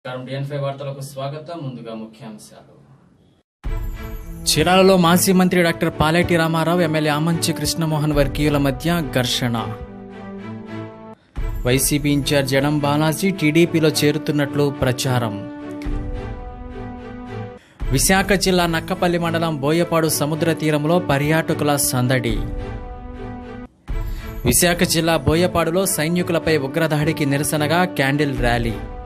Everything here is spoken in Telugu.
టీఎన్5 వార్తలకు స్వాగతం. ముందుగా ముఖ్యాంశాలు. చీరాలలో మాజీ మంత్రి డాక్టర్ పాలేటి రామారావు, ఎమ్మెల్యే ఆమంచి కృష్ణమోహన్ వర్గీయుల మధ్య ఘర్షణ. వైసీపీ ఇన్ఛార్జ్ ఎడం బాలాజీ టీడీపీలో చేరుతున్నట్లు ప్రచారం. విశాఖ జిల్లా నక్కపల్లి మండలం బోయపాడు సముద్ర తీరంలో పర్యాటకుల సందడి. విశాఖ జిల్లా బోయపాడులో సైనికులపై ఉగ్రదాడికి నిరసనగా క్యాండిల్ ర్యాలీ.